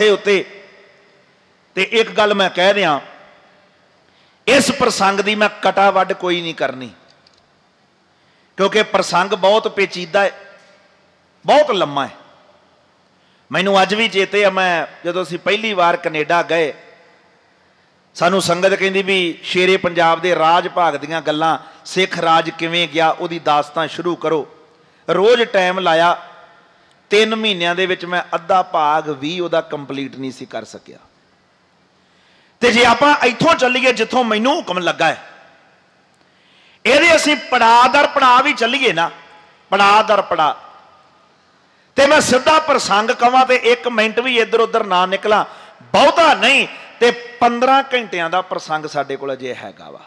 उत्ते ते एक गल मैं कह दिया, इस प्रसंग की मैं कटा वड्ड कोई नहीं करनी, क्योंकि प्रसंग बहुत पेचीदा है, बहुत लम्मा है। मैनू अज भी चेते है, मैं जो असीं पहली बार कनेडा गए, सानू संगत कहती भी शेरे पंजाब के राज भाग दियां गल्लां, सिख राज किवें गया उहदी दास्तां शुरू करो। रोज़ टाइम लाया, 3 महीनों दे विच मैं अद्धा भाग भी उहदा कंप्लीट नहीं सी कर सकिया। ते जे आपां इत्थों चलीए जिथों मैनू हुक्म लगा है, ਇਹਦੇ ਅਸੀਂ पड़ा दर पड़ा भी चलीए ना, पड़ा दर पड़ा, तो मैं सीधा प्रसंग कवां तो 1 मिनट भी इधर उधर ना निकला, बहुता नहीं तो 15 घंटिया का प्रसंग साडे कोल अजे हैगा वा।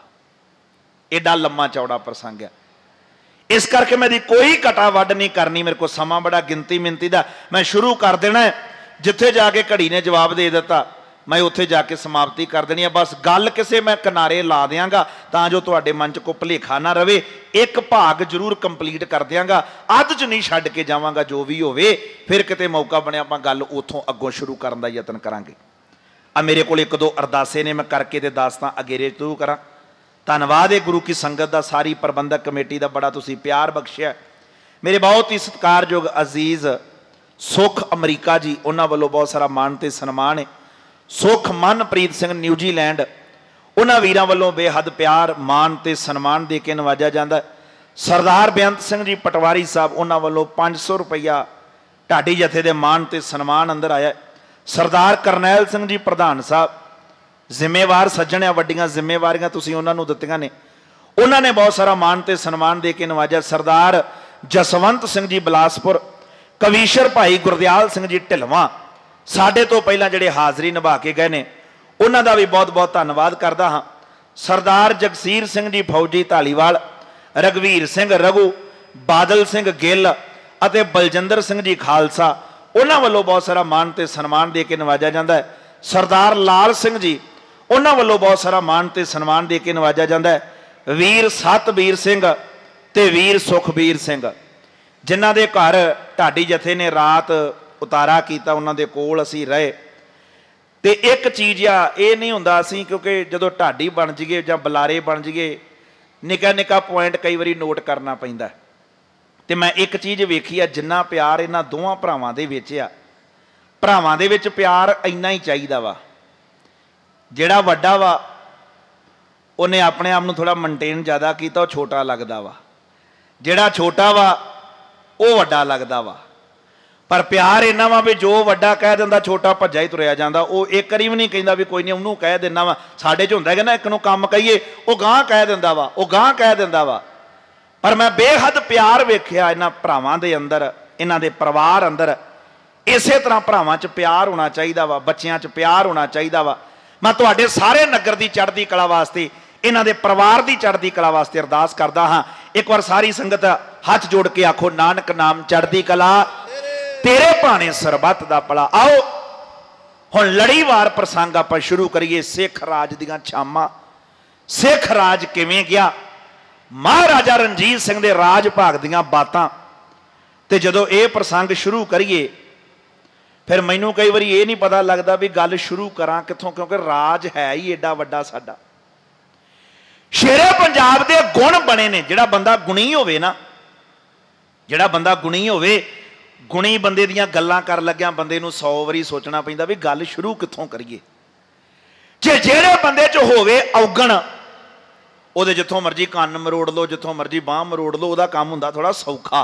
एडा लम्मा चौड़ा प्रसंग है, इस करके मैं कोई कटा वड्ड नहीं करनी। मेरे को समा बड़ा गिनती मिनती का, मैं शुरू कर देना है, जिथे जाके घड़ी ने जवाब दे दिता मैं उत्थे जाके समाप्ति कर देनी है। बस गल किसे मैं किनारे ला देंगा तां जो तुहाडे मन च कोई भुलेखा ना रहे। एक भाग जरूर कंप्लीट कर देंगा, अध च नहीं छड्ड के जावांगा। जो भी होवे फिर किते मौका बने आपां गल उत्थों अगों शुरू करन दा यतन करांगे। आ मेरे कोल 1-2 अरदासे ने, मैं करके ते दास्तां अगेरे शुरू करां। धन्नवाद है गुरु की संगत का, सारी प्रबंधक कमेटी का बड़ा तुसीं प्यार बख्शिया। मेरे बहुत ही सत्कारयोग अजीज सुख अमरीका जी, उन्हां वल्लों बहुत सारा मान ते सन्मान है। सुख मनप्रीत सिंह न्यूजीलैंड, उन्हां वीरां वल्लों बेहद प्यार मान ते सन्मान दे के नवाजा जाता है। सरदार बेअंत सिंह जी पटवारी साहब, उन्हां वल्लों 500 रुपया ढाडी जथे दे मान ते सन्मान अंदर आया। सरदार करनैल सिंह जी प्रधान साहब, जिम्मेवार सज्जण आ, वड्डियां जिम्मेवारियां तुसीं उन्हां नूं दित्तियां ने, उन्होंने बहुत सारा मान ते सन्मान दे के नवाजा। सरदार जसवंत सिंह जी बिलासपुर, कवीशर भाई गुरदयाल सिंह जी ढिलवां, साडे तो पहलां जिहड़े हाज़री निभा के गए ने, उन्हां दा भी बहुत बहुत धन्नवाद करदा हां। सरदार जगसीर सिंह जी फौजी धालीवाल, रघवीर सिंह रघु, बादल सिंह गिल अते बलजिंदर सिंह जी खालसा, उन्हां वल्लों बहुत सारा मान ते सन्मान दे के नवाजा जांदा है। सरदार लाल सिंह जी, उन्हां वल्लों बहुत सारा मान ते सन्मान दे के नवाजा जांदा है। वीर सतबीर सिंह ते वीर सुखबीर सिंह, जिन्हां दे घर ढाडी जथे ने रात उतारा किया, उन्होंने कोल असी रहे। तो एक चीज़ आ, ये नहीं होंदा असी, क्योंकि जो ढाडी बन जाइए या बुलारे बन जाइए, निका निका पॉइंट कई बारी नोट करना पैंदा। तो मैं एक चीज़ वेखी है, जिन्ना प्यार इन्हां दोवां भरावां दे विच आ, भरावां दे विच प्यार इन्ना ही चाहिदा वा। जिहड़ा वड्डा वा उन्हें अपने आप नूं थोड़ा मेनटेन ज़्यादा कीता, वो छोटा लगदा वा। जिहड़ा छोटा वा वो वड्डा लगदा वा। पर प्यार इन्ना वा भी जो वड्डा कह दिंदा छोटा भज्जा ही तुरिया जांदा। वो एक करी भी नहीं कहंदा भी कोई नहीं उन्होंने कह देना वा। साडे च हुंदा है ना, एक नूं काम कहीए वो गांह कह दिंदा वा, वो गांह कह दिंदा वा। पर मैं बेहद प्यार वेखिया इन्हां भरावां दे अंदर, इन्हां दे परिवार अंदर। इसे तरह भरावां च प्यार होना चाहिदा वा, बच्चियां च प्यार होना चाहिदा वा। मैं तुहाडे सारे नगर दी चढ़दी कला वास्ते, इन्हां दे परिवार दी चढ़दी कला वास्ते अरदास करदा हां। एक बार सारी संगत हाथ जोड़ के आखो, नानक नाम चढ़दी कला तेरे भाने सरबत दा भला। आओ हुण लड़ीवार प्रसंग आपां शुरू करिए। सिख राज दीआं छामां, सिख राज किवें गया, महाराजा रणजीत सिंह दे राज भाग दीआं बातां। ते जदों ये प्रसंग शुरू करिए फिर मैनूं कई बारी ये नहीं पता लगता भी गल शुरू करां कित्थों, क्योंकि राज है ही एडा वड्डा साडा। शेरे पंजाब दे गुण बने ने। जिहड़ा बंदा गुणी होवे ना, जिहड़ा बंदा गुणी होवे, गुणी बंदे दीयां गल्लां कर लग्या बंदे नूं 100 वारी सोचना पैंदा भी गल शुरू कित्थों करिए। जे जेड़े बंदे च होवे औगण, उहदे जिथों मर्जी कंन मरोड़ लो, जिथों मर्जी बांह मरोड़ लो, उहदा काम हुंदा थोड़ा सौखा।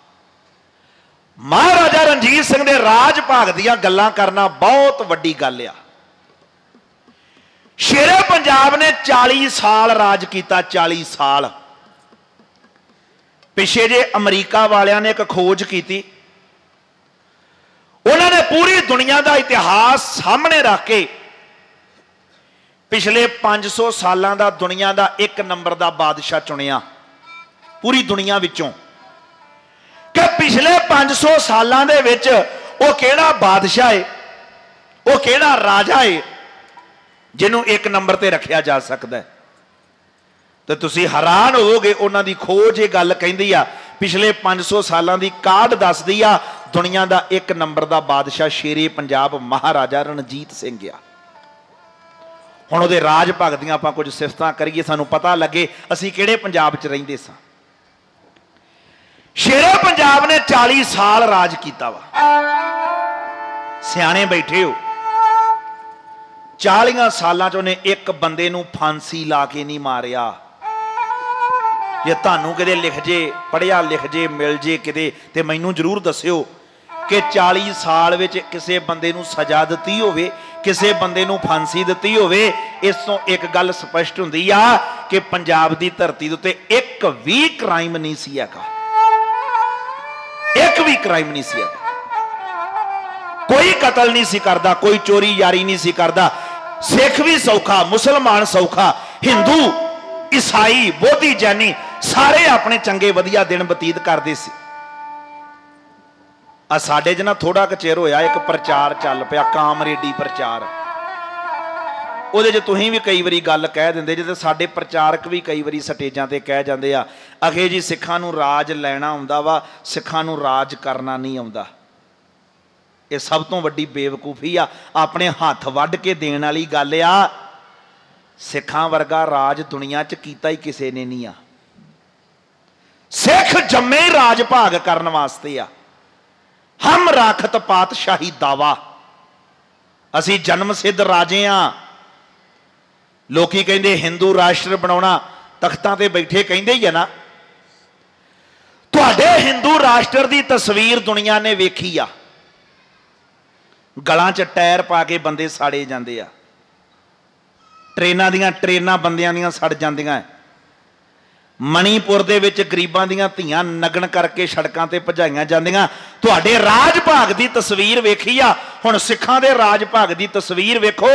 महाराजा रणजीत सिंह दे राज भाग दीयां गल्लां करना बहुत वड्डी गल आ। शेरे पंजाब ने 40 साल राज किया, 40 साल। पिछे जे अमरीका वालियां ने एक खोज की, उन्होंने पूरी दुनिया का इतिहास सामने रख के पिछले 500 सालों का दुनिया का 1 नंबर का बादशाह चुनिया पूरी दुनिया विचों, कि पिछले 500 सालों दे विच वो केड़ा बादशाह है, वो केड़ा राजा है जिन्हों 1 नंबर ते रखा जा सकता है। तो तुसी हैरान होवोगे, उन्हों की खोज ये गल कहती आ, पिछले 500 सालों की काढ़ दसदी आ दुनिया का एक नंबर का बादशाह शेरे पंजाब महाराजा रणजीत सिंह आ। हुण उहदे राज भगत दीआं आपां कुछ सिफतां करिए, सानूं पता लगे असीं किहड़े पंजाब च रहिंदे सां। शेरे पंजाब ने 40 साल राज किया वा। सियाणे बैठे हो, 40 सालां च उहने एक बंदे नूं फांसी ला के नहीं मारिया। जे तुहानूं किते लिख जे, पढ़िया लिख जे, मिल जे किते ते मैनूं जरूर दस्सिओ कि 40 साल विच किसी बंदे नूं सज़ा दित्ती होवे, किसी बंदे नूं फांसी दित्ती होवे। इस तों एक गल स्पष्ट हुंदी आ कि पंजाब दी धरती दे उत्ते एक भी क्राइम नहीं सी हैगा, एक भी क्राइम नहीं सी हैगा। कोई कतल नहीं सी करदा, कोई चोरी यारी नहीं सी करदा। सिख भी सौखा, मुसलमान सौखा, हिंदू ईसाई बोधी जैनी सारे अपने चंगे वधिया दिन बतीत करते सी। साडे च ना थोड़ा क चिर होया एक प्रचार चल पिया, कामरेडी प्रचार। ਉਹਦੇ 'ਚ ਤੁਸੀਂ भी कई बारी गल कह ਦਿੰਦੇ ਜੇ, साडे प्रचारक भी कई बारी स्टेजां ते कह ਜਾਂਦੇ ਆ, अखे जी सिखां नूं राज लैना आउंदा वा, सिखां नूं राज करना नहीं आउंदा। ये सब तो वड्डी बेवकूफी आ, अपने हथ वढ़ के देण वाली गल आ। सिखां वर्गा राज दुनिया च कीता ही किसी ने नहीं आ। सिख जम्मे राज भाग करन वास्ते आ। हम राखत पातशाही दावा, असी जन्म सिद्ध राजे आ। लोकी कहंदे हिंदू राष्ट्र बनाउणा, तख्तां ते बैठे कहंदे ही है ना। तुहाडे हिंदू राष्ट्र दी तस्वीर दुनिया ने वेखी आ, गलां च टायर पा के बंदे साड़े जांदे आ, ट्रेनां दियां ट्रेनां बंदियां दियां सड़ जांदियां। मणीपुर दे विच गरीबां दियां धीआं नगन करके सड़कां ते भजाईआं जांदियां। तुहाडे राज भाग दी तस्वीर वेखी आ, हुण सिखां दे राज भाग दी तस्वीर वेखो।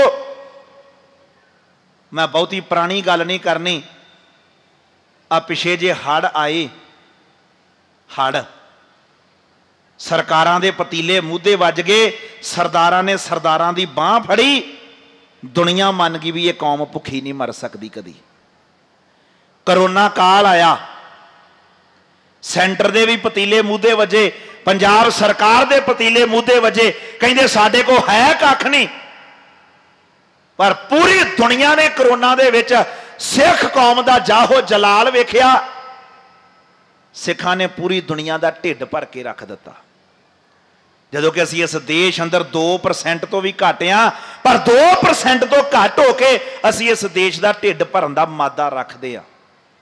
मैं बहुती पुरानी गल नहीं करनी। आ पिछे जे हड़ आए, हड़ सरकारां दे पतीले मूधे वज गए, सरदारां ने सरदारां दी बांह फड़ी, दुनिया मन गई भी ये कौम भुखी नहीं मर सकती कदी। करोना काल आया, सेंटर दे भी पतीले मूधे वजे, पंजाब सरकार दे पतीले मूधे वजे, कहंदे साडे को है कख नहीं। पर पूरी दुनिया ने करोना दे विच सिख कौम दा जाहो जलाल वेखिया। सिखां ने पूरी दुनिया दा ढिड भर के रख दिता। जदों कि असीं इस देश अंदर 2% तो भी घट आ, पर 2% तो घट होके असीं इस देश दा ढिड भरन दा मादा रखदे आ।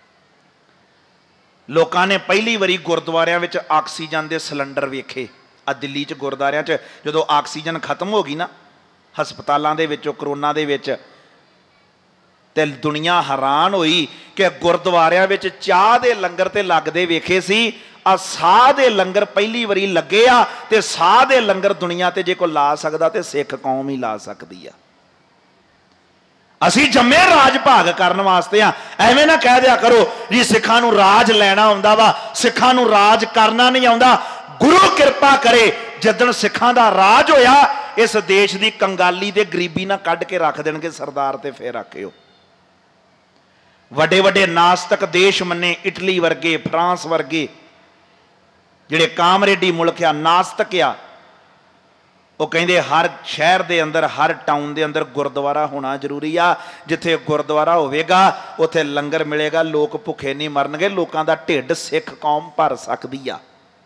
लोकां ने पहली वारी गुरुद्वारियां विच आक्सीजन दे सिलेंडर वेखे। आ दिल्ली च गुरुद्वारियां च जदों आक्सीजन खत्म हो गई ना हस्पतालों दे विचों करोना दे विच, ते दुनिया हैरान हुई कि गुरुद्वारियां विच चाह दे लंगर ते लगदे वेखे सी। आ साह दे लंगर पहली वारी लगे आ, ते साह दे लंगर दुनिया ते जे कोई ला सकदा ते सिख कौम ही ला सकदी आ। असी जम्मे राज भाग करने वास्ते आ। एवें ना कह दिया करो जी सिखां नूं राज लैना आउंदा वा, सिखां नूं राज करना नहीं आउंदा। गुरु कृपा करे जदन सिखां दा राज होया, इस देश की कंगाली ते गरीबी ना कढ़ के रख देणगे सरदार, ते फिर आखिओ। वड्डे वड्डे नास्तिक देश मन्ने, इटली वर्गे, फ्रांस वर्गे, जिहड़े कामरेडी मुल्क आ, नास्तिक आ, वो कहिंदे हर शहर दे अंदर, हर टाउन दे अंदर गुरुद्वारा होना जरूरी आ। जिथे गुरुद्वारा होवेगा उत्थे लंगर मिलेगा, लोग भुखे नहीं मरनगे, लोकां दा ढिड सिख कौम भर सकदी आ।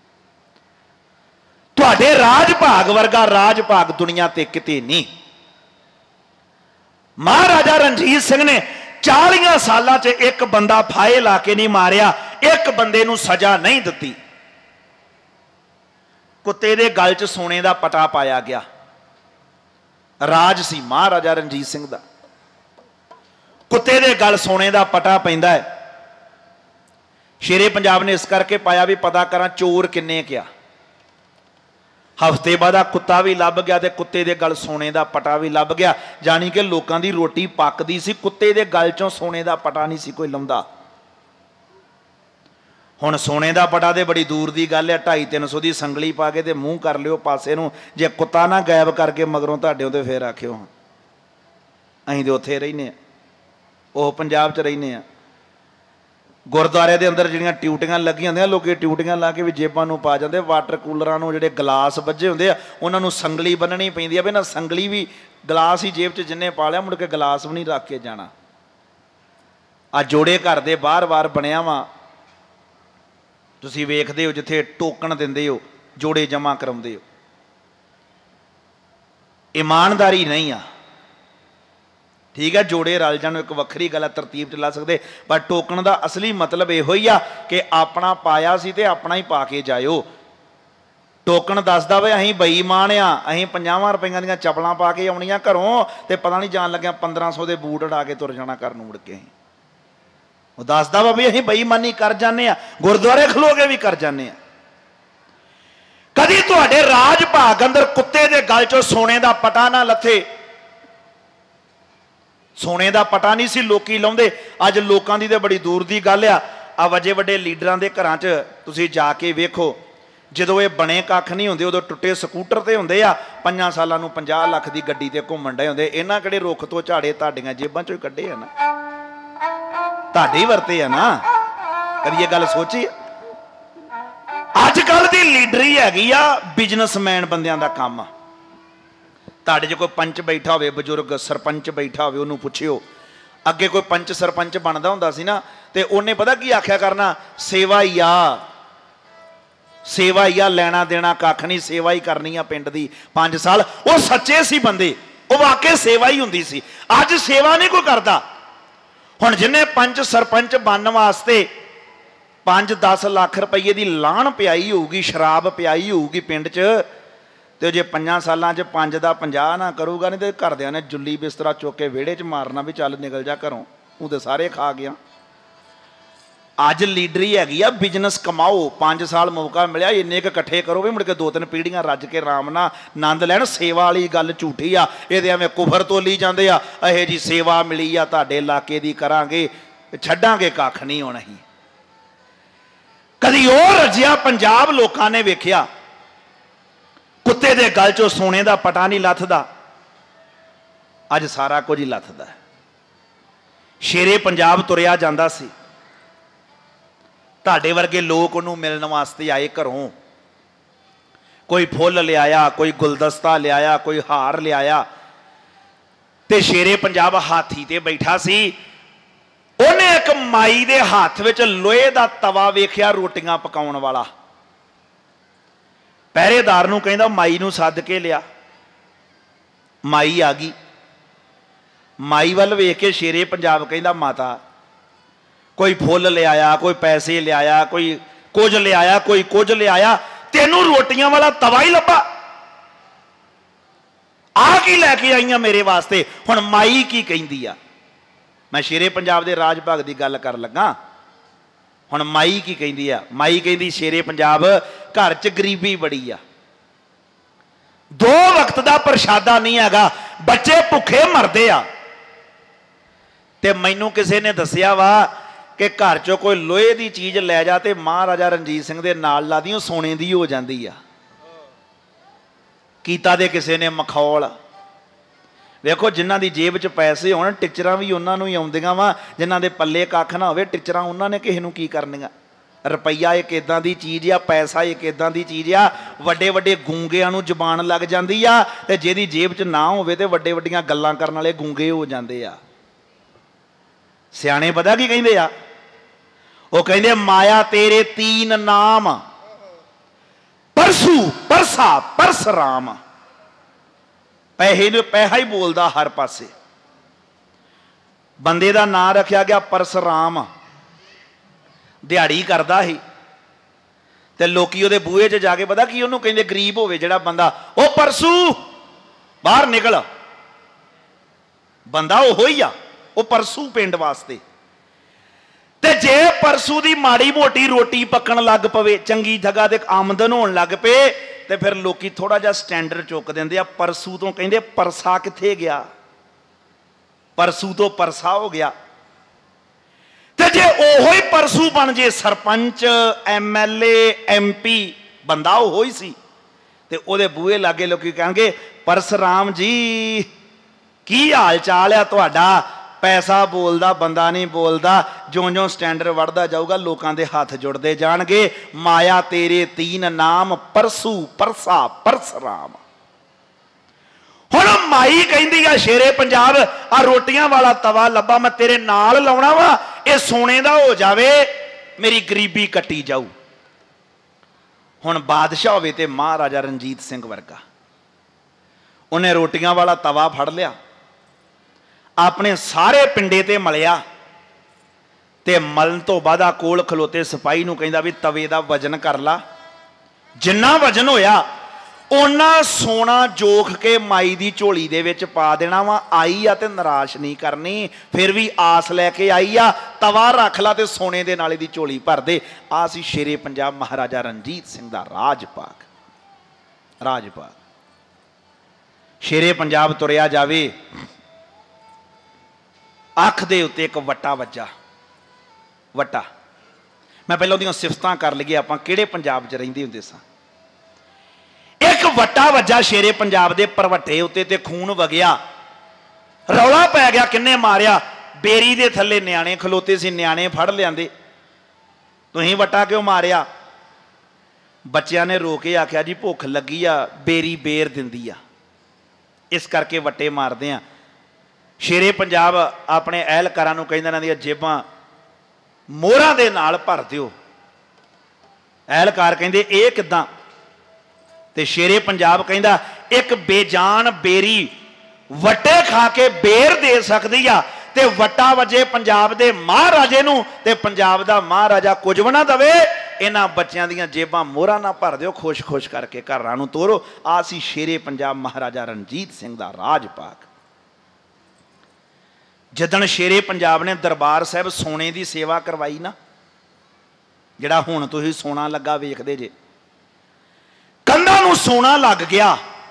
तुहाडे राज भाग वर्गा राज भाग दुनिया ते किते नहीं। महाराजा रणजीत सिंह ने 40 सालां च एक बंदा फाहे ला के नहीं मारिया, एक बंदे नूं सजा नहीं दित्ती। कुत्ते दे गल च सोने का पटा पाया गया। राज सी महाराजा रणजीत सिंह दा। कुत्ते दे गल सोने का पटा पैंदा है। शेरे पंजाब ने इस करके पाया भी पता करा चोर किन्ने क्या। हफ्ते बाद कुत्ता भी लभ गया, तो कुत्ते दे गल सोने का पटा भी लभ गया। जानी कि लोगों की रोटी पकदी सी, कुत्ते दे गल चों सोने का पटा नहीं सी कोई लाउंदा। हुण सोने का पटा तो बड़ी दूर की गल है, 250-300 की संगली पा के मूँह कर लियो पासे नूं। जे कुत्ता ना गायब करके मगरों तुहाडे तो फिर आखिओ असीं तो उत्थे रहिंदे आ, ओह पंजाब च रहिंदे आ। गुरुद्वारे के अंदर जिहड़ियां ट्यूटियां लगी होंदियां लोग ट्यूटियां ला के भी जेबां नूं पा जाते, वाटर कूलरां नूं जिहड़े गिलास वज्जे होंदे आ उन्हां नूं संगली बन्ननी पैंदी आ भी ना संगली भी गिलास ही जेब च जिन्ने पा लिया मुड़ के गिलास भी नहीं रख के जाना। आ जोड़े घर दे बाहर बार बनिया वा, तुसीं वेखदे हो जिथे टोकन दिंदे हो जोड़े जमा कराउंदे हो, ईमानदारी नहीं आ। ठीक है जोड़े रल जाण एक वक्री गल तरतीब च ला सकते, पर टोकन का असली मतलब इहो ही आ कि अपना पाया सी ते अपना ही पा के जाओ। टोकन दसदा वे असीं बेईमान आ, असीं 50 रुपइयां दीयां चपलां पा के आउणियां घरों ते पता नहीं जान लग्या 1500 दे बूट उड़ा के तुर जाना घर नूं मुड़ के। वो दसदा वा भी असीं बेईमानी कर जाने आ, गुरुद्वारे खलो के भी कर जाने आ। कदी तुहाडे राज भाग अंदर कुत्ते दे गल चों सोने दा पटा ना लथे। सोने का पटा नहीं सी लोकी लाउंदे, अज लोकां दी ते बड़ी दूर की गल आ। वड्डे वड्डे लीडरां दे घरां च तुसीं जाके वेखो, जदों ये बने कख नहीं होंदे उदों टुੱਟੇ ਸਕੂਟਰ ते होंदे आ, 5 सालां नूं 50 ਲੱਖ की गड्डी ते घूमण डे होंदे। इन्हां किहड़े रुख तो झाड़े तुहाडीआं जेबां चों कड्ढे आ ना, तुहाडे ही वरते आ ना। कदी ये गल सोची? अजकल दी लीडरी हैगी आ बिजनेसमैन बंदियां दा काम आ। तुहाडे च कोई पंच बैठा होवे, बजुर्ग सरपंच बैठा होवे, उन्होंने पुछियो अगे कोई पंच सरपंच बनता हुंदा सी ना ते उन्हें पता की आख्या करना, सेवा ही आ, सेवा ही आ, लेना देना कख नहीं, सेवा ही करनी आ पिंड दी 5 साल। वो सच्चे सी बंदे, वो वाकई सेवा ही हुंदी सी। अज सेवा नहीं कोई करता। हुण जिन्हें पंच सरपंच बनने वास्ते 5-10 लाख रुपये की लाहन पियाई होगी, शराब पियाई होगी पिंड च, तो जे 5 सालां च 5 दा 50 ना करूगा नहीं तो घरदियां ने जुल्ली बिस्तरा चुक के विहड़े च मारना भी चल निकल जा घरों, तू तो सारे खा गया। अज लीडरी हैगी आ बिजनेस कमाओ, 5 साल मौका मिलिया इन्ने क इकट्ठे करो भी मुड़ के 2-3 पीढ़ियां रज के आराम नाल आनंद लैण। सेवा वाली गल झूठी आ, ये एवें कुफर तोली जांदे आ। इहो जी सेवा मिली आ तुहाडे इलाके दी करांगे, छड्डांगे कख नहीं होना ही। कदी और रजिया पंजाब लोकां ने वेखिया कुत्ते दे गल चों सोने का पटा नहीं लथदा, अज सारा कुछ ही लथदा। शेरे पंजाब तुरिया जांदा सी, तुहाडे वर्गे लोग उन्होंने मिलने वास्ते आए घरों, कोई फुल लियाया, कोई गुलदस्ता लियाया, कोई हार लियाया, ते शेरे पंजाब हाथी ते बैठा सी। उन्हें एक माई दे हाथ विच लोहे दा तवा वेखिया रोटियां पकाउण वाला। पहरेदार नूं कहंदा माई नूं सद के लिया। माई आ गई, माई वल वेख के शेरे पंजाब कहंदा माता कोई फुल लियाया, कोई पैसे लियाया, कोई कुछ लियाया, कोई कुछ लियाया, तेनों रोटियां वाला तवा ही लभा, आ की लैके आईयां मेरे वास्ते। हुण माई की कहिंदी आ, मैं शेरे पंजाब दे राज भाग की गल कर लगा। हुण माई की कहिंदी आ, माई कहिंदी शेरे पंजाब घर च गरीबी बड़ी आ, 2 वक्त का प्रशादा नहीं हैगा, बच्चे भुखे मरदे आ। ते मैनू किसी ने दसिया वा कि घर चो कोई लोहे की चीज़ लै जा ते महाराजा रणजीत सिंह दे नाल ला दी सोने की हो जाती आ। कीता दे किसी ने मखौल। वेखो जिन्हां दी जेब च पैसे होण टिचरां भी उन्हां ही आउंदियां वा, जिन्हां दे पल्ले कख ना होवे टिचरां उन्हां ने किसे नूं की करनियां। रुपया एक इदां दी चीज़ आ, पैसा एक इदां दी चीज़ आ, वड्डे वड्डे गूंगिਆਂ नूं जबान लग जांदी आ ते जिहदी जेब च ना होवे ते वड्डे वड्डियां गल्लां करन वाले गूंगे हो जांदे आ। सियाणे पता की कहिंदे आ, वो कहिंदे माया तेरे 3 नाम, परसू परसा परसराम। पैसे ने पैसा ही बोलता हर पासे। बंदे का नाम रखा गया परसराम, दिहाड़ी करता ही ते लोकी उहदे बूहे च जाके पता की उन्होंने कहिंदे गरीब होवे जिहड़ा बंदा, ओ परसू बाहर निकल। बंदा ओहो ही आ, वो परसू पिंड वास्ते। ते जे परसू की माड़ी मोटी रोटी पकन लग पवे, चंगी जगह ते आमदन होण लग पे, ते फिर लोकी थोड़ा जा स्टैंडर्ड चुक देंदे आ। परसू तो कहिंदे परसा किथे गया, परसू तो परसा हो गया। ते जे ओहो ही परसू बन जे सरपंच MLA MP, बंदा ओहो ही सी, ते ओहदे बूहे लागे लोकी कहणगे परसराम जी की हाल चाल है तुहाडा, पैसा बोलदा, बंदा नहीं बोलदा। ज्यों ज्यों स्टैंडर्ड बढ़ता जाऊगा लोगों के हाथ जुड़ते जाणगे। माया तेरे 3 नाम, परसू परसा परसराम। हुण माई कहंदी आ शेरे पंजाब, आ रोटियां वाला तवा लब्बा मैं तेरे नाल लाउणा वा, ये सोने दा हो जावे, मेरी गरीबी कट्टी जाऊ। हुण बादशाह होवे ते महाराजा रणजीत सिंह वर्गा, उन्हें रोटियां वाला तवा फड़ लिया, अपने सारे पिंडे ते मलिया, ते मलन तो बाद कोल खलोते सिपाही नूं कहंदा भी तवे दा वजन कर ला। जिन्ना वजन होया उन्ना सोना जोख के माई दी झोली दे विच पा देना वा। आई आ ते निराश नहीं करनी, फिर भी आस लैके आई आ, तवा रख ला ते सोने दे नाले दी झोली भर दे। आ सी शेरे पंजाब महाराजा रणजीत सिंह दा राजपाग। राजपाग शेरे पंजाब तुरिया जावे, अख दे उत्ते एक वट्टा वज्जा। वट्टा मैं पहले उहदियां सिफतां कर लईए, आपां किहड़े पंजाब च रहिंदे हुंदे सां। एक वट्टा वज्जा शेरे पंजाब दे परवट्टे उत्ते ते खून वगिया, रौला पै गया किन्ने मारिया। बेरी दे थल्ले न्याणे खलोते सी, न्याणे फड़ लिआंदे, तुसीं वट्टा क्यों मारिया? बच्चिआं ने रो के आख्या जी भुख लगी आ, बेरी बेर दिंदी आ, इस करके वट्टे मारदे आ। शेरे पंजाब अपने एहलकारां नूं कहंदा इन्हां दीआं जेबां मोहरां दे नाल भर दिओ। एहलकार कहंदे इह किदां? ते शेरे पंजाब कहंदा एक बेजान बेरी वट्टे खा के बेर दे सकदी आ, ते वट्टा वजे पंजाब दे महाराजे नूं ते पंजाब दा महाराजा कुछ भी ना दवे। इन्हां बच्चिआं दीआं जेबां मोहरां ना भर दिओ, खुश खुश करके घरां नूं तोरो। आ सी शेरे पंजाब महाराजा रणजीत सिंह दा राजपाग। जदन शेरे पंजाब ने दरबार साहब सोने की सेवा करवाई ना, जिहड़ा हुण तुसीं सोना लगा वेखदे जे, कंधां नूं सोना लग गया,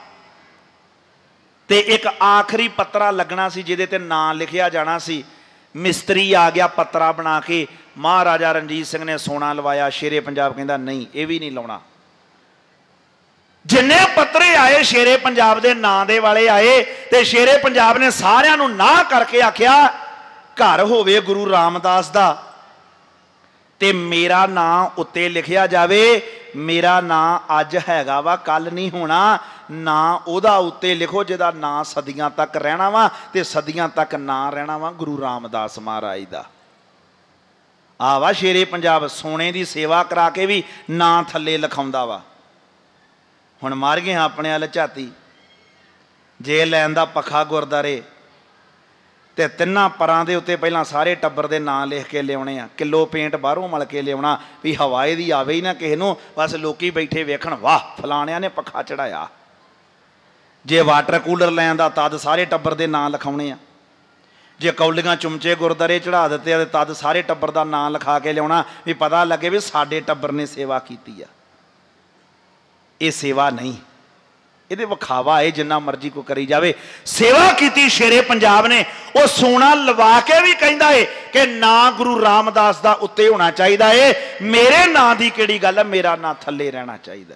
ते एक आखिरी पत्रा लगना सी जिहदे ते नाम लिखिया जाना सी। मिस्त्री आ गया पत्रा बना के, महाराजा रणजीत सिंह ने सोना लवाया। शेरे पंजाब कहंदा नहीं, ये भी नहीं लाउणा। जिन्ने पत्रे आए शेरे पंजाब दे नां दे वाले आए, ते शेरे पंजाब ने सारियां नूं नां करके आख्या घर होवे गुरु रामदास दा, ते मेरा नां उत्ते लिखिया जावे। मेरा नां अज हैगा वा, कल नहीं होना। नां उहदा उत्ते लिखो जिहदा नां सदियां तक रहना वा, ते सदियां तक नां रहना वा गुरु रामदास महाराज दा। आ वा शेरे पंजाब, सोने की सेवा करा के भी नां थल्ले लिखाउंदा वा। हुण मार गए अपने वाल झाती, जे लैन दा पखा गुरदारे, ते तिन्ना परां दे उत्ते पहलां सारे टब्बर दे नां लिख के लियाने आ। किलो पेंट बाहरों मल के लियाना भी हवाए दी आवे ही ना किसे नूं, बस लोकी बैठे वेखण वाह फलाणिਆਂ ने पखा चढ़ाया। जे वाटर कूलर लैन दा तद सारे टब्बर दे नां लिखाउने आ। जे कौलियां चुमचे गुरदारे चढ़ा दिते तद सारे टब्बर दा नां लिखा के लियाना भी पता लगे भी साडे टब्बर ने सेवा कीती आ। ये सेवा नहीं, ये विखावा है, जिन्ना मर्जी को करी जावे। सेवा की शेरे पंजाब ने, वो सोना लवा के भी कहता है कि ना गुरु रामदास दा उत्ते होना चाहिए है, मेरे नां दी केड़ी गल है, मेरा नां थल्ले रहना चाहिए।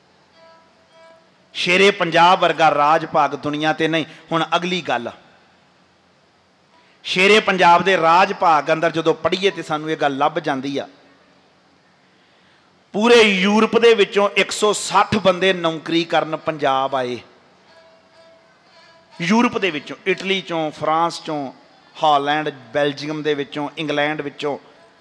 शेरे पंजाब वर्गा राजभाग दुनिया ते नहीं। हुण अगली गल, शेरे पंजाब दे राजभाग अंदर जदों पढ़ीए तो सानू ये गल लभ जांदी आ। पूरे यूरोप दे विचों 160 बंदे नौकरी करन पंजाब आए। यूरोप दे विचों, इटली चों, फ्रांस चों, हालैंड, बैल्जियम दे विचों, इंग्लैंड विचों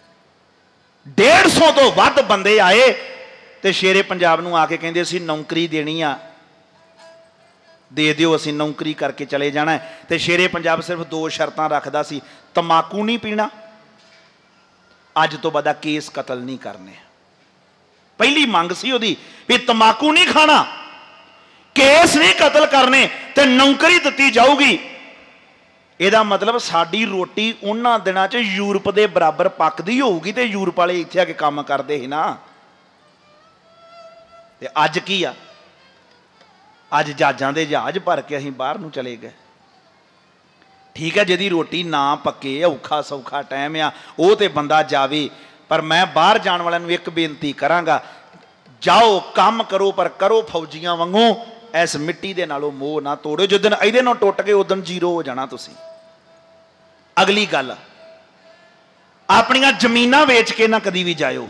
150 तो वध बंदे आए, ते शेरे पंजाब नूं आके कहंदे असीं नौकरी देनी आ, दे दिओ, असीं नौकरी करके चले जाना है। ते शेरे पंजाब सिर्फ 2 शर्तां रखदा सी, तंबाकू नहीं पीना, अज तो बाद केस कतल नहीं करने। पहली मंग सी उहदी भी तंबाकू नहीं खाना, केस नहीं कतल करने, ते नौकरी दित्ती जाऊगी। ਇਹਦਾ मतलब साडी रोटी उन्हां दिनां च यूरोप के बराबर पकदी होगी, तो यूरोप वाले इत्थे आके काम करते ही ना। ते अज की आ, अज जहाज़ां दे जहाज़ भर के असीं बाहर नूं चले गए। ठीक है, जिहदी रोटी ना पक्के, औखा सौखा टाइम आ, वो तो बंदा जावे। पर मैं बाहर जाने वालों एक बेनती करांगा, जाओ काम करो, पर करो फौजियां वांगू। इस मिट्टी दे नालों मोह ना तोड़ो, जिस दिन इहदे नाल टुट गए उस दिन जीरो हो जाना तुसीं। अगली गल, अपनियां जमीनां वेच के ना कदी भी जाओ।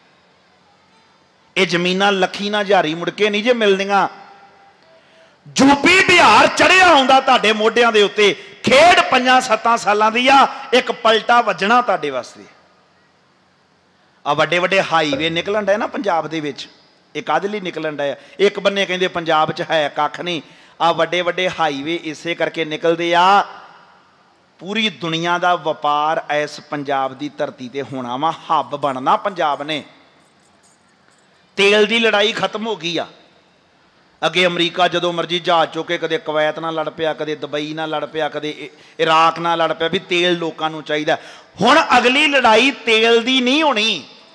ये जमीनां लखी ना हज़ारी मुड़ के नहीं जे मिलदियां। यूपी बिहार चढ़िया आउंदा तुहाडे मोढियां दे उत्ते, खेड 5-7 सालां दी आ, एक पलटा वजना तुहाडे वास्ते। आ वड्डे वड्डे हाईवे निकलन डे ना पंजाब दे विच, एक काहदे लई निकलन डे? एक बन्ने कहंदे पंजाब च है कख नहीं, आ वड्डे वड्डे हाईवे इसे करके निकलदे आ, पूरी दुनिया का व्यापार इस पंजाब की धरती ते होना वा, हब बनना पंजाब ने। तेल की लड़ाई खत्म हो गई आ। अगे अमरीका जो मर्जी जहाज चुके कदे कुवैत ना लड़ पिया, कदे दुबई ना लड़ पिया, कदे इराक ना लड़ पिया भी तेल लोगों को चाहिए। हुण अगली लड़ाई तेल की नहीं होनी,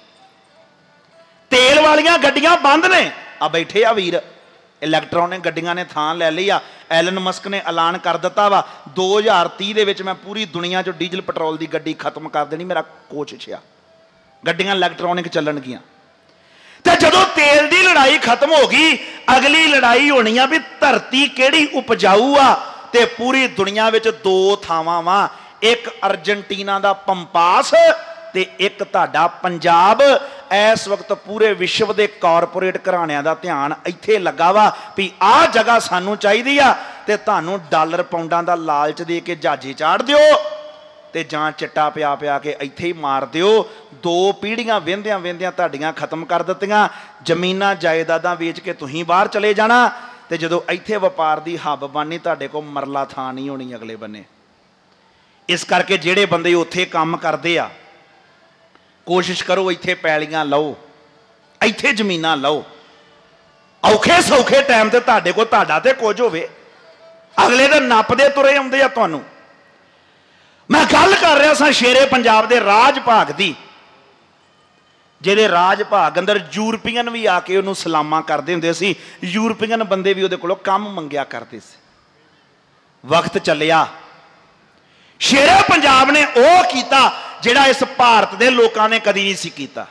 तेल वालियां गड्डियां बंद ने। आ बैठे आ वीर, इलैक्ट्रॉनिक गड्डियां ने थां लै ली आ। एलन मस्क ने ऐलान कर दिता वा 2030 दे विच मैं पूरी दुनिया चो डीजल पेट्रोल की गड्डी खत्म कर देनी, मेरा कोशिश आ। गड्डियां इलैक्ट्रॉनिक चलणगियां। तो जदों तेल की लड़ाई खत्म हो गई, अगली लड़ाई होनी आ भी धरती किहड़ी उपजाऊ आ। ते पूरी दुनिया विच 2 थावां वा, एक अर्जेंटीना का पंपास ते एक तुहाडा पंजाब। इस वक्त पूरे विश्व के कॉरपोरेट घराणिਆਂ का ध्यान इत्थे लगा वा भी आ जगह सानू चाहिदी आ, ते तुहानू डॉलर पाउंडां दा लालच दे के जहाजे चाड़ दिओ ते जां चिट्टा पिया पिया के इत्थे ही मार दिओ। 2 पीढ़ियां वेंदियां वेंदियां तुहाडियां खत्म कर दित्तियां। जमीनां जायदादां वेच के तुसीं बाहर चले जाना, ते जदों इत्थे वपार दी हब बननी तुहाडे कोल मरला थां नहीं होनी अगले बन्ने। इस करके जिहड़े बंदे उत्थे काम करदे आ, कोशिश करो इत्थे पैलियां लो, इत्थे जमीनां लो। औखे सौखे टाइम ते तुहाडे कोल तुहाडा ते कुछ होवे, अगले दे नपदे तुरे आउंदे आ तुहानू। मैं गल कर रहा सा शेरे पंजाब दे राज भाग दी, जिहदे राज भाग अंदर यूरोपीयन भी आके उन्होंने सलामा करते हुंदे सी। यूरोपीयन बंदे भी उहदे कोलों काम मंगिया करते सी। वक्त चलिया, शेरे पंजाब ने वह कीता जिहड़ा इस भारत दे लोकां ने कदी नहीं सी कीता।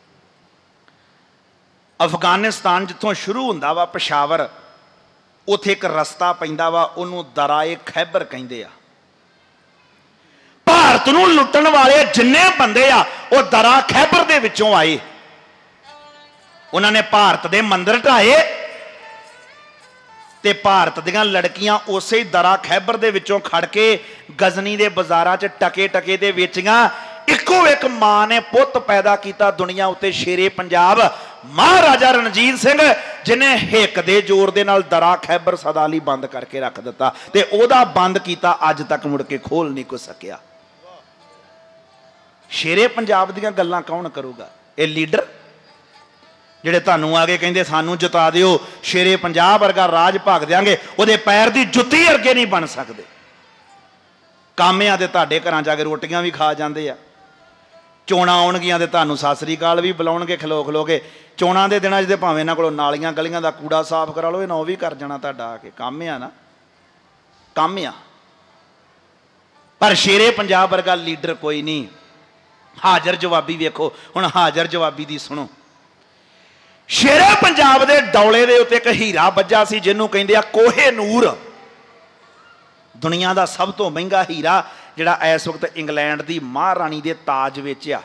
अफगानिस्तान जिथों शुरू हुंदा वा पेशावर, उत्थे एक रस्ता पैंदा वा, उहनूं दराए खैबर कहिंदे आ। भारत नूं लुट्टण वाले जिन्ने बंदे आ वो दरा खैबर दे विचों आए। उन्होंने भारत दे मंदिर ढाए ते भारत दीयां लड़कियां उसे ही दरा खैबर दे विचों खड़ के गजनी दे बाजारां च टके टके दे वेचियां। इको एक मां ने पुत पैदा किया दुनिया उत्ते शेरे पंजाब, महाराजा रणजीत सिंह, जिन्हें हिक दे जोर दे नाल दरा खैबर सदा लई बंद करके रख दिता ते ओदा बंद किया अज तक मुड़ के खोल नहीं कुछ सकिया। शेरे पंजाब दीयां गल्लां कौन करूगा? ये लीडर जिहड़े तुहानूं आगे कहिंदे सानूं जिता दिओ, शेरे पंजाब वर्गा राज भाग देंगे, उहदे पैर दी जुत्ती अरगे नहीं बन सकते। कामियां ते तुहाडे घरां जाके रोटियां भी खा जांदे आ, चोणां आउणगियां ते तुहानूं सत श्री अकाल भी बुलाउणगे खलो खलो के। चोणां दे दिनां 'च ते भावें इन्हां कोलों नालियां गलियां दा कूड़ा साफ करा लो, इन्हां ओह भी कर जाना तुहाडा आ के। काम आ ना, काम आ। पर शेरे पंजाब वर्गा लीडर कोई नहीं। हाजर जवाबी वेखो, हुण हाजर जवाबी दी सुनो। शेरे पंजाब दे डौले दे उत्ते एक हीरा बज्जा सी जिन्हों कहिंदे आ कोहे नूर। दुनिया का सब तो महंगा हीरा जिहड़ा इस वक्त इंग्लैंड की महारानी दे ताज विच आ।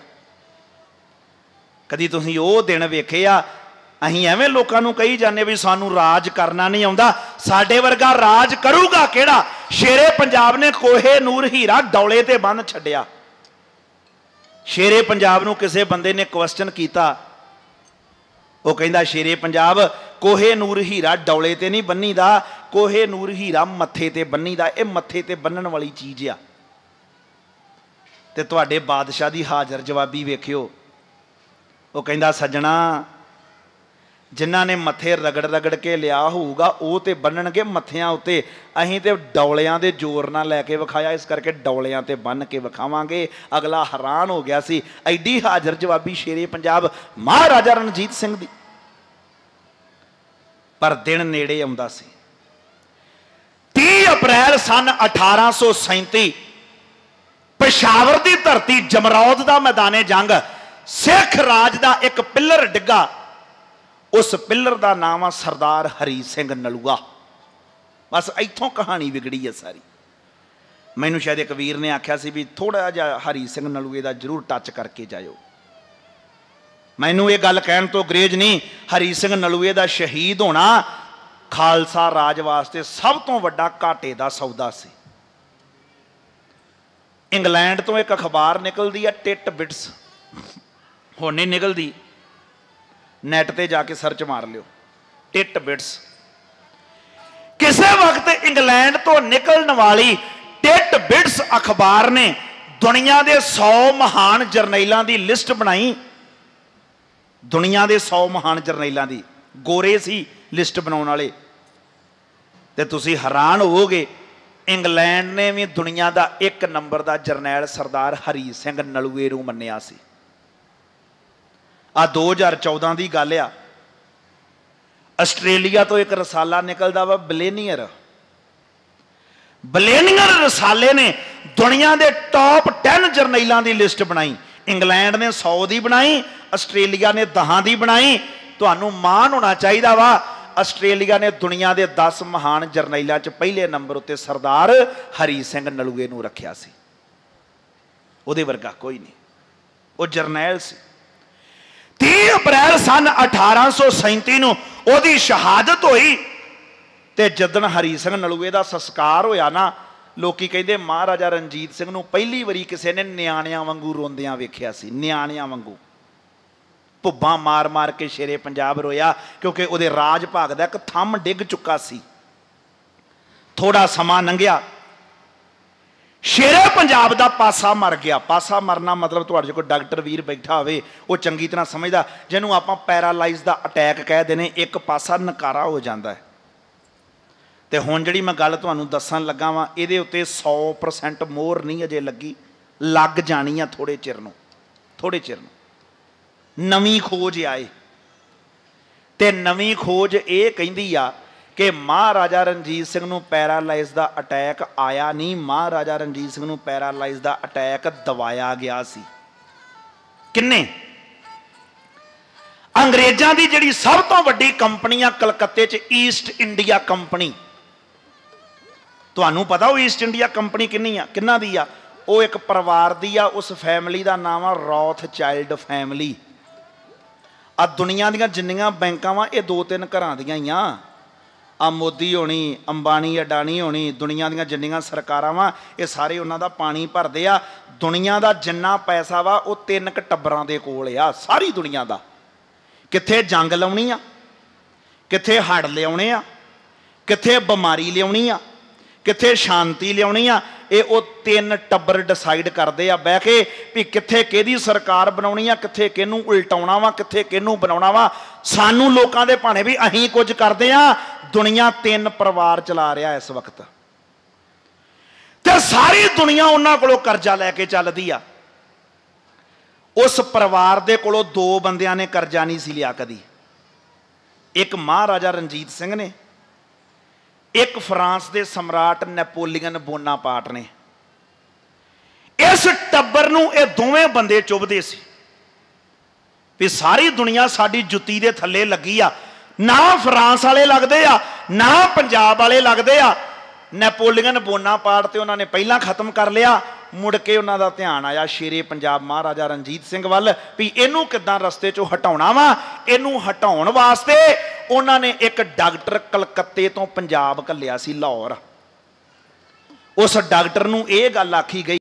कदी तुसीं ओह दिन वेखे आ? असीं एवें लोकां नूं कही जाने भी सानूं राज करना नहीं आउंदा, साडे वर्गा राज करूगा किहड़ा? शेरे पंजाब ने कोहे नूर हीरा डौले ते बंन छड्डिया। शेरे पंजाब नूं किसी बंदे ने क्वेश्चन किया, वो कहता शेरे पंजाब कोहे नूर हीरा डौले ते नहीं बन्नी दा, कोहे नूर हीरा मत्थे ते बन्नी दा। ये मत्थे ते बन्नण वाली चीज़ आ। ते तुहाडे बादशाह दी हाज़र जवाबी वेखियो, वो कहता सज्जणा जिन्हां ने मत्थे रगड़ रगड़ के लिया होऊगा वो तो बन्नणगे मत्थियां उत्ते, असीं ते डौलियां दे जोर नाल लैके विखाया, इस करके डौलियां ते बन के विखावांगे। अगला हैरान हो गया सी, एडी हाज़र जवाबी शेरे पंजाब महाराजा रणजीत सिंह दी। पर दिन नेड़े आउंदा सी। 30 अप्रैल सन 1837 पेशावर की धरती जमरौद का मैदाने जंग, सिख राज का एक पिलर डिग्गा। उस पिलर का नाम आ सरदार हरी सिंह नलूआ। बस इत्थों कहानी बिगड़ी है सारी। मैनू शायद एक वीर ने आख्या सी भी थोड़ा जिहा हरी सिंह नलूए का जरूर टच करके जाओ। मैनू ये गल कहण तो ग्रेज नहीं, हरी सिंह नलूए का शहीद होना खालसा राज वास्ते सब तो वड्डा घाटे का सौदा सी। इंग्लैंड तो एक अखबार निकलती है टिट बिट्स, हुण नहीं निकलती, नैट ते जाके सर्च मार लियो टिट बिट्स। किसी वक्त इंग्लैंड तो निकलने वाली टिट बिट्स अखबार ने दुनिया के 100 महान जरनैलों की लिस्ट बनाई। दुनिया के 100 महान जरनैलों की, गोरे सी लिस्ट बनाने वाले। तो तुसी हैरान होवोगे, इंग्लैंड ने भी दुनिया का 1 नंबर का जरनैल सरदार हरी सिंह नलूए नूं मन्निया सी। आ 2014 की गल आ। आस्ट्रेलिया तो एक रसाला निकलता वा बिलेनियर। बिलेनियर रसाले ने दुनिया के टॉप 10 जरनैलों की लिस्ट बनाई। इंग्लैंड ने 100 की बनाई, आस्ट्रेलिया ने 10 की बनाई। तुहानूं मान होना चाहिए वा, आस्ट्रेलिया ने दुनिया के 10 महान जरनैलों च पहले नंबर उत्ते सरदार हरी सिंह नलूए नूं रखिया सी। उहदे वर्गा कोई नहीं, वो जरनैल सी। 30 अप्रैल सन 1837 नूं उहदी शहादत हुई। ते जदन हरी सिंह नलूए का संस्कार होया ना, लोकी कहते महाराजा रणजीत सिंह नूं पहली वारी किसी ने नियाणियां वांगू रोंदियां वेखिया सी। नियाणियां वांगू भुब्बां मार मार के शेरे पंजाब रोया, क्योंकि उहदे राज भाग दा एक थंम डिग चुका सी। थोड़ा समा लंघिया, शेरे पंजाब का पासा मर गया। पासा मरना मतलब तुहाडे कोल डॉक्टर वीर बैठा होवे, वो चंगी तरह समझदा, जिन्हों आपां पैरालाइज का अटैक कह देने, एक पासा नकारा हो जाता है। तो हुण जिहड़ी मैं गल तुहानूं दस्सण लगा वां, इहदे उत्ते 100% मोहर नहीं अजे लगी, लग जानी आ थोड़े चिर नूं। थोड़े चिर नूं नवीं खोज आए, तो नवीं खोज ये कहिंदी आ कि महाराजा रणजीत सिंह नूं पैरालाइज का अटैक आया नहीं, महाराजा रणजीत सिंह नूं पैरालाइज का अटैक दवाया गया सी। किन्ने? अंग्रेज़ां दी जिहड़ी सब तो वड्डी कंपनी आ कलकत्ते च ईस्ट इंडिया कंपनी। तुहानूं पता वो ईस्ट इंडिया कंपनी किन्नी आ, किन्ना दी आ? वो एक परिवार दी आ, उस फैमिली का नाम आ रॉथचाइल्ड फैमिली। आ दुनिया दीयां जिन्नियां बैंकां वा ये 2-3 घरां दीयां ही आ। मोदी होनी, अंबानी अडानी होनी, दुनिया दीयां जिन्नियां सरकारां वा ये सारे उन्हां दा पानी भरदे आ। दुनिया का जिन्ना पैसा वा वो 3 टब्बरां दे कोल आ, सारी दुनिया का। कित्थे जंग लाउणी आ, कित्थे हड़ लियाउणे आ, कित्थे बमारी लियाउणी आ, कित्थे शांति लियाउणी आ, ये वो 3 टब्बर डिसाइड करते आ बह के भी कित्थे किहदी सरकार बनाउणी आ, कित्थे किहनूं उल्टाउणा वा, कित्थे किहनूं बनाउणा वा। सानूं लोकां दे भाणे भी अहीं कुछ करदे आ, दुनिया 3 परिवार चला रहा इस वक्त। ते सारी दुनिया उन्हां कोलों करजा लैके चलदी आ। उस परिवार दे कोलों 2 बंदियां ने करजा नहीं सी लिया कदी। एक महाराजा रणजीत सिंह ने, एक फ्रांस के सम्राट नैपोलीयन बोनापार्ट ने। इस टब्बर नूं ये दोवें बंदे चुभदे सी भी सारी दुनिया साडी जुत्ती दे थल्ले लगी आ। ना फ्रांस वाले लगदे आ, ना पंजाब वाले लगदे आ। नैपोलीयन बोनापार्ट ते उन्होंने पहला खत्म कर लिया, मुड़ के उन्हों का ध्यान आया शेरे पंजाब महाराजा रणजीत सिंह वाल भी इनू किदां रस्ते चों हटाउणा वा। इनू हटाउण वास्ते उन्होंने एक डॉक्टर कलकत्ते तो पंजाब घल्लिया सी लाहौर। उस डॉक्टर नूं ये गल आखी गई